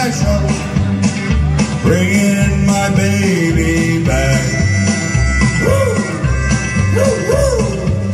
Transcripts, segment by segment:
special, bringing my baby back. Woo! Woo, woo!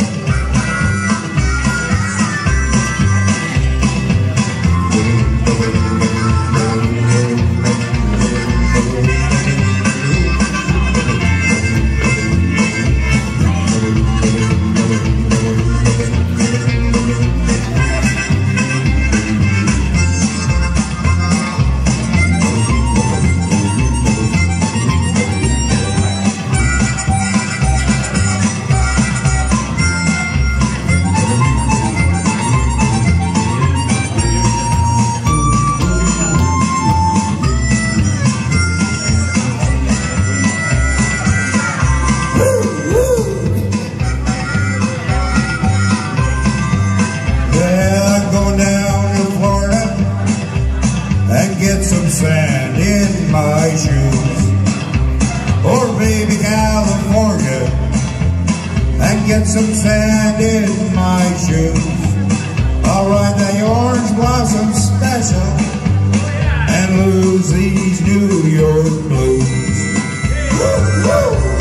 Get some sand in my shoes, or maybe California, and get some sand in my shoes. I'll ride the orange blossom special and lose these New York blues. Woo, woo.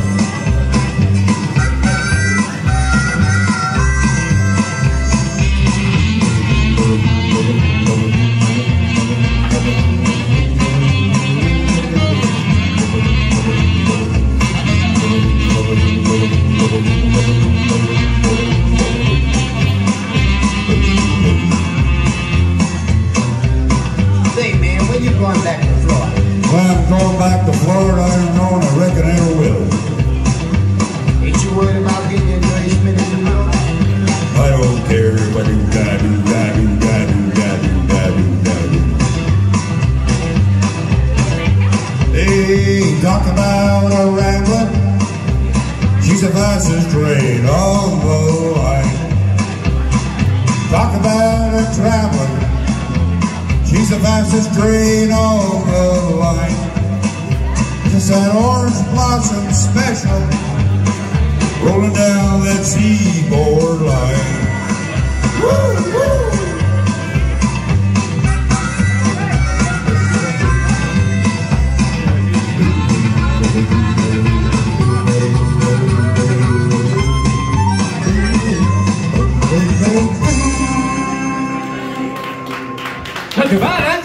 Going back to Florida? Well, I'm going back to Florida. I don't know, and I reckon I never will. Ain't you worried about getting your dirty spinning in the middle? I don't care if I do da do da do da do da do da do da do. Hey, talk about a rambler. She's the fastest train on the line. Talk about a traveler. She's the fastest train on the line. Just that orange blossom special, rolling down that seaboard line. Woo, woo. Goodbye.